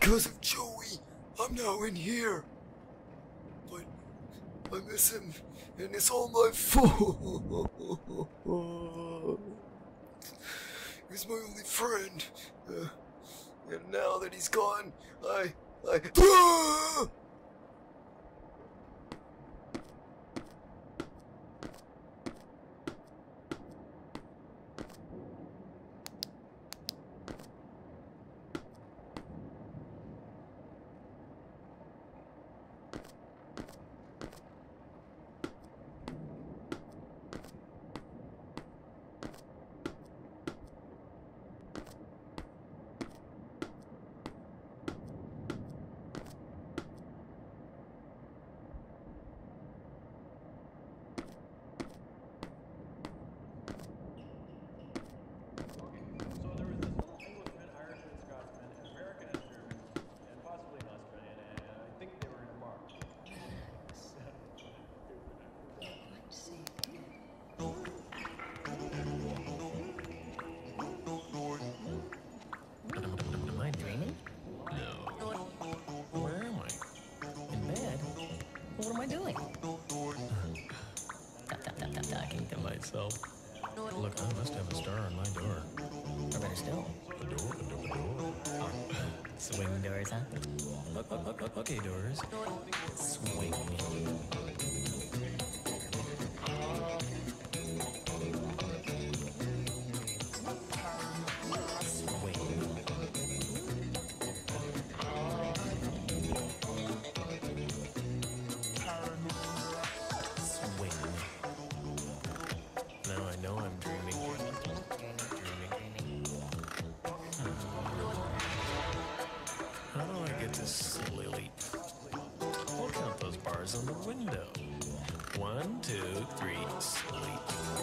because of Joey, I'm now in here. But I miss him, and it's all my fault. He's my only friend. And now that he's gone, I... What am I doing? Talking to myself. Look, I must have a star on my door. Or better still, A door. swing doors, huh? Okay, doors. Swing. Now I know I'm dreaming. How do I get to sleep? I'll count those bars on the window. 1, 2, 3, sleep.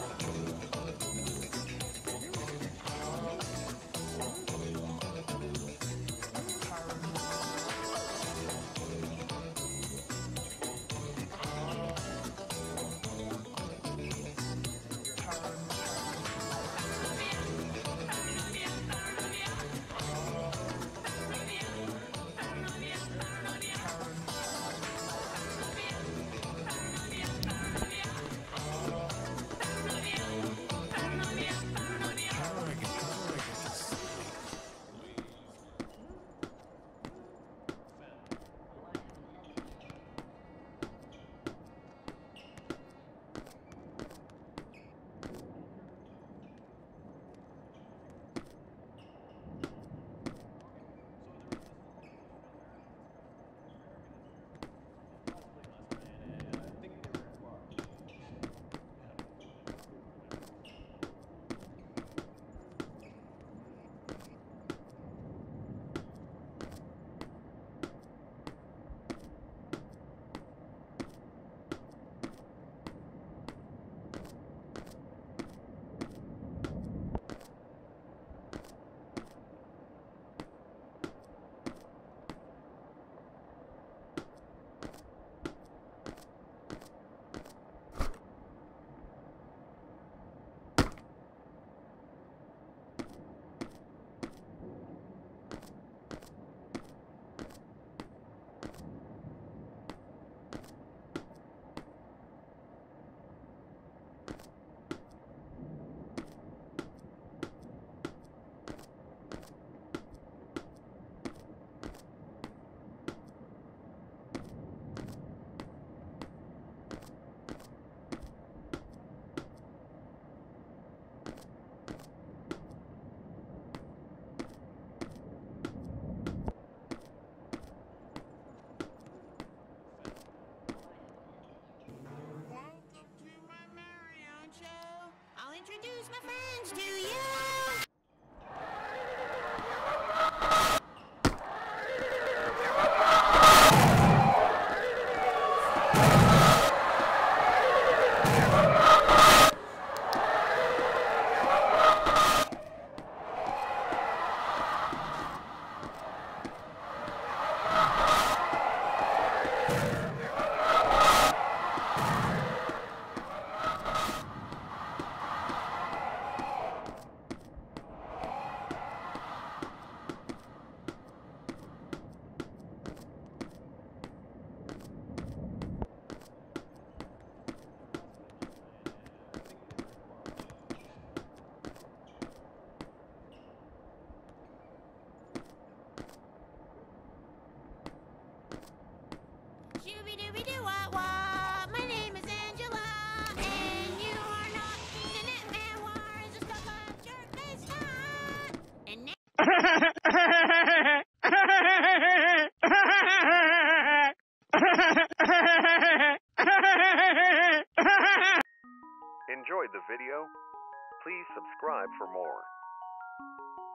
Introduce my friends to you. enjoyed the video, please subscribe for more.